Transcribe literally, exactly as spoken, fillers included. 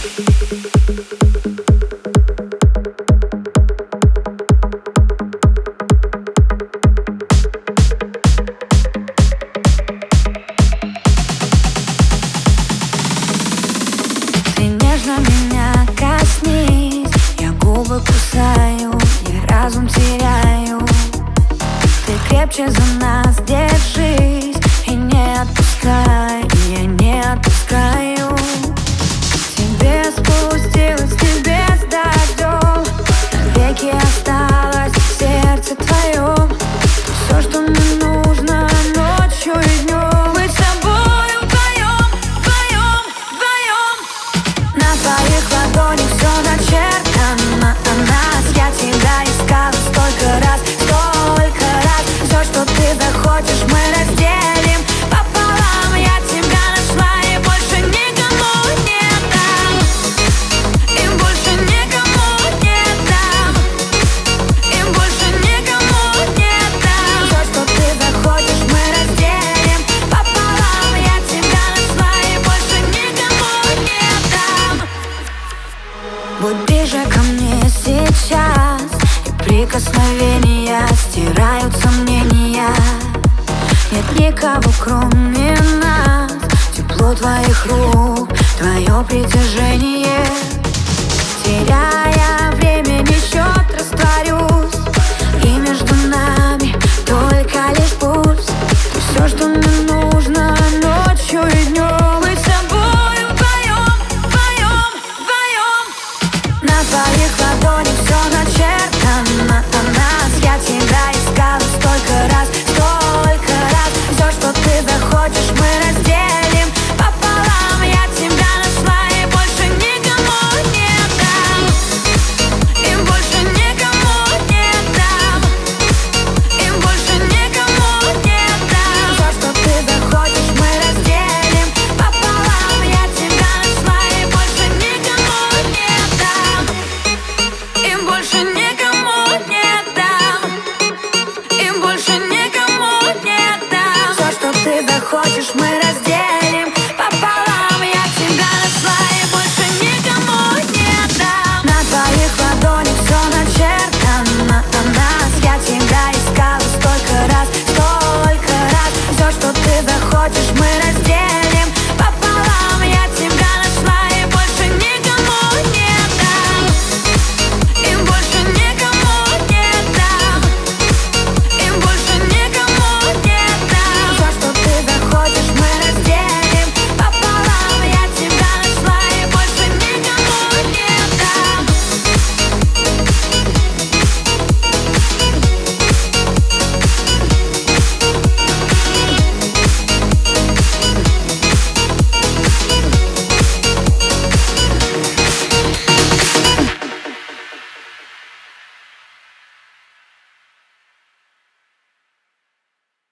Меня коснись, я губы кусаю, я разум теряю. Ты крепче за нас держись и не отпускай, я не отпускаю. Тебе спустилась, тебе с дождем, навеки осталось в сердце твоем. Все, что мне нужно ночью и днем, быть с тобою вдвоем, вдвоем, вдвоем. На твоих ладонях все начертано о нас. Я тебя искала столько раз, столько раз. Все, что ты захочешь, мы разделим пополам. Я тебя нашла и больше никому не дам, и больше никому не дам, и больше никому не дам. Все, что ты захочешь, мы разделим пополам. Я тебя нашла и больше никому не дам. Будь ближе ко мне сейчас, и прикосновения стирают сомнения. Нет никого, кроме нас, тепло твоих рук, твое притяжение.